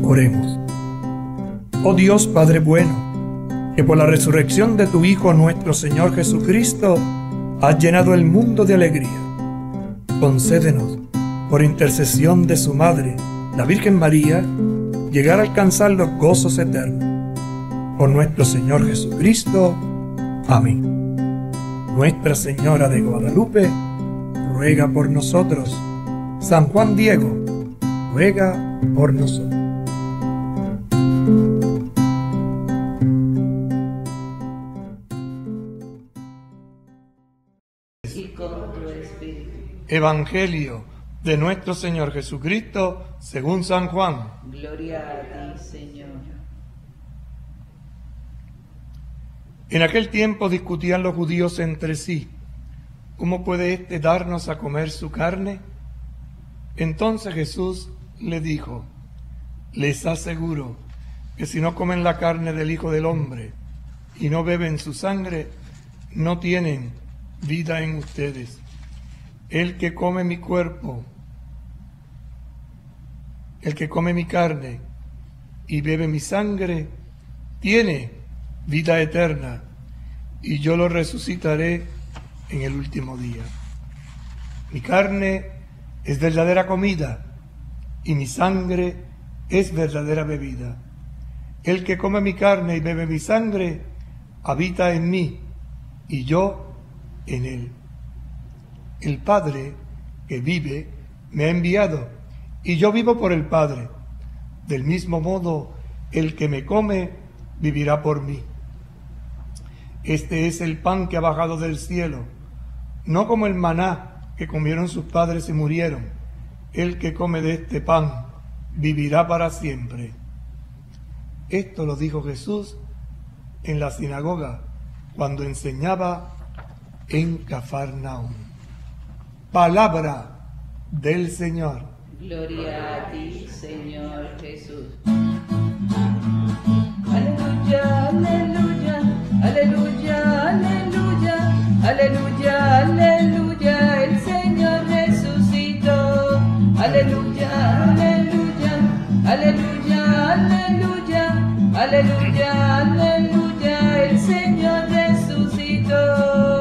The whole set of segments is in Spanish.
Oremos. Oh Dios Padre bueno, que por la resurrección de tu Hijo nuestro Señor Jesucristo has llenado el mundo de alegría, concédenos, por intercesión de su Madre, la Virgen María, llegar a alcanzar los gozos eternos. Por nuestro Señor Jesucristo. Amén. Nuestra Señora de Guadalupe, ruega por nosotros. San Juan Diego, ruega por nosotros. Y con tu espíritu. Evangelio de nuestro Señor Jesucristo según San Juan. Gloria a ti, Señor. En aquel tiempo discutían los judíos entre sí: ¿cómo puede éste darnos a comer su carne? Entonces Jesús le dijo: les aseguro que si no comen la carne del Hijo del Hombre y no beben su sangre, no tienen vida en ustedes. El que come mi cuerpo, el que come mi carne y bebe mi sangre, tiene vida eterna, y yo lo resucitaré en el último día. Mi carne es verdadera comida, y mi sangre es verdadera bebida. El que come mi carne y bebe mi sangre, habita en mí, y yo en él. El Padre que vive me ha enviado, y yo vivo por el Padre. Del mismo modo, el que me come vivirá por mí. Este es el pan que ha bajado del cielo, no como el maná que comieron sus padres y murieron. El que come de este pan vivirá para siempre. Esto lo dijo Jesús en la sinagoga cuando enseñaba en Cafarnaúm. Palabra del Señor. Gloria a ti, Señor Jesús. Aleluya, aleluya, aleluya, aleluya, aleluya, aleluya, el Señor resucitó. Aleluya, aleluya, aleluya, aleluya, aleluya, aleluya, el Señor resucitó.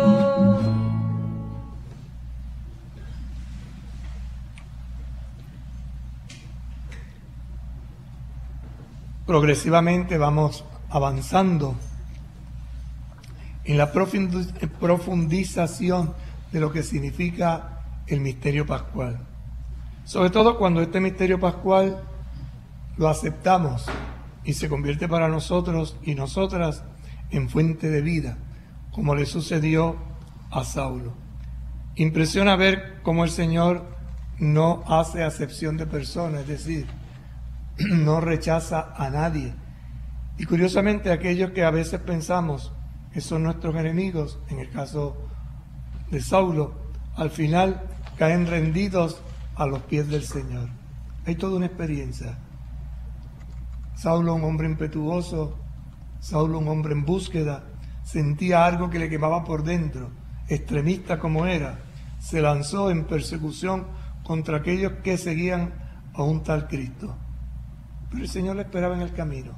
Progresivamente vamos avanzando en la profundización de lo que significa el misterio pascual. Sobre todo cuando este misterio pascual lo aceptamos y se convierte para nosotros y nosotras en fuente de vida, como le sucedió a Saulo. Impresiona ver cómo el Señor no hace acepción de personas, es decir, no rechaza a nadie. Y curiosamente aquellos que a veces pensamos que son nuestros enemigos, en el caso de Saulo, al final caen rendidos a los pies del Señor. Hay toda una experiencia. Saulo, un hombre impetuoso, Saulo, un hombre en búsqueda, sentía algo que le quemaba por dentro, extremista como era, se lanzó en persecución contra aquellos que seguían a un tal Cristo. Pero el Señor le esperaba en el camino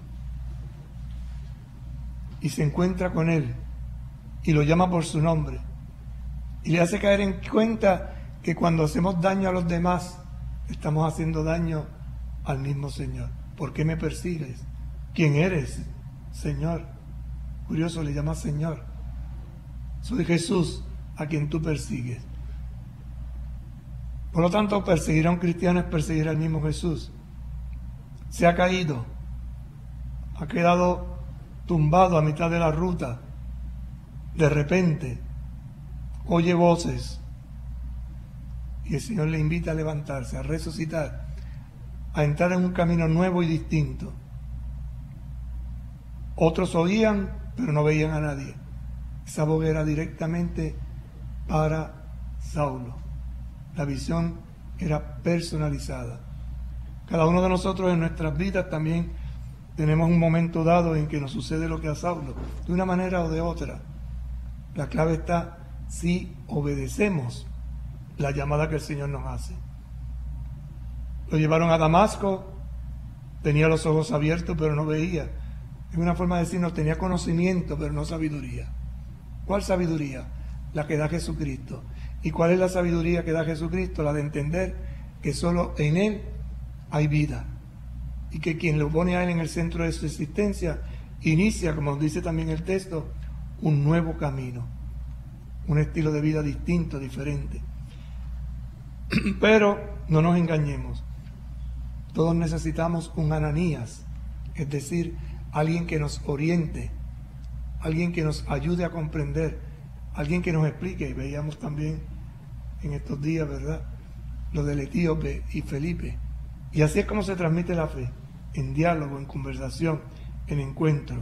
y se encuentra con él y lo llama por su nombre y le hace caer en cuenta que cuando hacemos daño a los demás estamos haciendo daño al mismo Señor. ¿Por qué me persigues? ¿Quién eres, Señor? Curioso, le llama Señor. Soy Jesús a quien tú persigues. Por lo tanto, perseguir a un cristiano es perseguir al mismo Jesús. Se ha caído, ha quedado tumbado a mitad de la ruta. De repente oye voces y el Señor le invita a levantarse, a resucitar, a entrar en un camino nuevo y distinto. Otros oían, pero no veían a nadie. Esa voz era directamente para Saulo. La visión era personalizada. Cada uno de nosotros en nuestras vidas también tenemos un momento dado en que nos sucede lo que a Saulo, de una manera o de otra. La clave está si obedecemos la llamada que el Señor nos hace. Lo llevaron a Damasco tenía los ojos abiertos pero no veía. Es una forma de decir, no tenía conocimiento pero no sabiduría. ¿Cuál sabiduría? La que da Jesucristo. ¿Y cuál es la sabiduría que da Jesucristo? La de entender que solo en Él hay vida. Y que quien lo pone a Él en el centro de su existencia, inicia, como dice también el texto, un nuevo camino. Un estilo de vida distinto, diferente. Pero no nos engañemos. Todos necesitamos un Ananías, es decir, alguien que nos oriente, alguien que nos ayude a comprender, alguien que nos explique. Y veíamos también en estos días, ¿verdad?, lo del etíope y Felipe. Y así es como se transmite la fe, en diálogo, en conversación, en encuentro.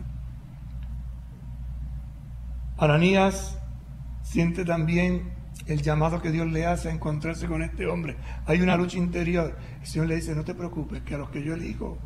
Ananías siente también el llamado que Dios le hace a encontrarse con este hombre. Hay una lucha interior. El Señor le dice, no te preocupes, que a los que yo elijo,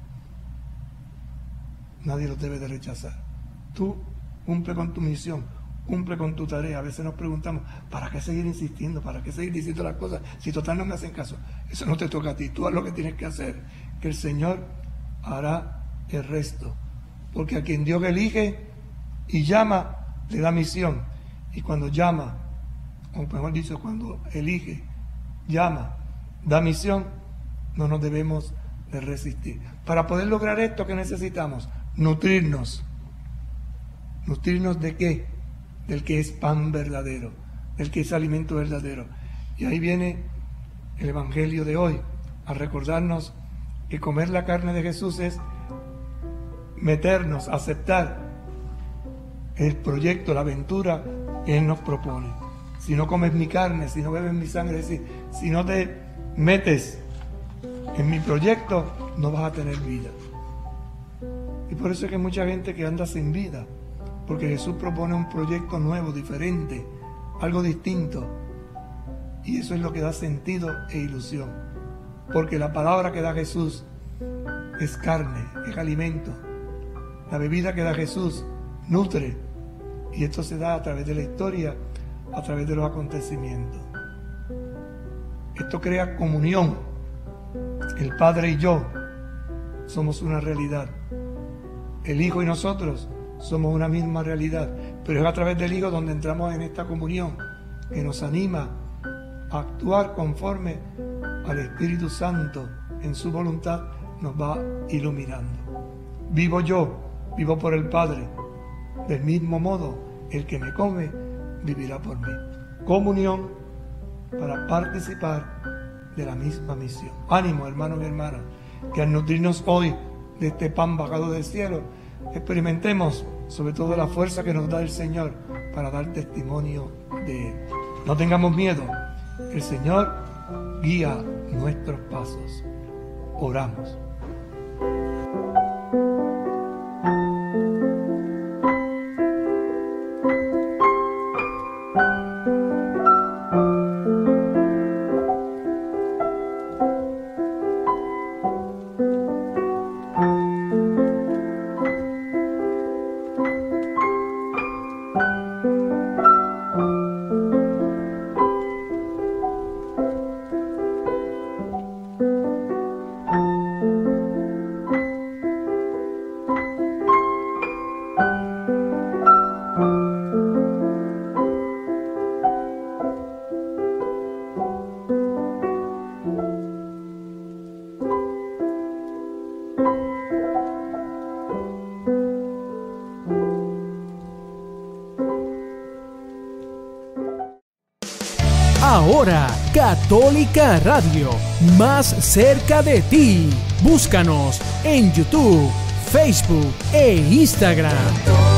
nadie los debe de rechazar. Tú cumple con tu misión, cumple con tu tarea. A veces nos preguntamos, ¿para qué seguir insistiendo? ¿Para qué seguir diciendo las cosas? Si total no me hacen caso. Eso no te toca a ti. Tú haz lo que tienes que hacer, que el Señor hará el resto. Porque a quien Dios elige y llama, le da misión. Y cuando llama, o mejor dicho, cuando elige, llama, da misión, no nos debemos de resistir. Para poder lograr esto, ¿qué necesitamos? Nutrirnos. ¿Nutrirnos de qué? Del que es pan verdadero, del que es alimento verdadero. Y ahí viene el Evangelio de hoy, a recordarnos que comer la carne de Jesús es meternos, aceptar el proyecto, la aventura que Él nos propone. Si no comes mi carne, si no bebes mi sangre, es decir, si no te metes en mi proyecto, no vas a tener vida. Y por eso es que hay mucha gente que anda sin vida, porque Jesús propone un proyecto nuevo, diferente, algo distinto. Y eso es lo que da sentido e ilusión. Porque la palabra que da Jesús es carne, es alimento. La bebida que da Jesús nutre. Y esto se da a través de la historia, a través de los acontecimientos. Esto crea comunión. El Padre y yo somos una realidad. El Hijo y nosotros somos una misma realidad. Pero es a través del Hijo donde entramos en esta comunión que nos anima a actuar conforme al Espíritu Santo en su voluntad nos va iluminando. Vivo yo, vivo por el Padre. Del mismo modo, el que me come vivirá por mí. Comunión para participar de la misma misión. Ánimo, hermanos y hermanas, que al nutrirnos hoy de este pan bajado del cielo, experimentemos sobre todo la fuerza que nos da el Señor para dar testimonio de Él. No tengamos miedo. El Señor guía nuestros pasos. Oramos. Ahora, Católica Radio, más cerca de ti. Búscanos en YouTube, Facebook e Instagram.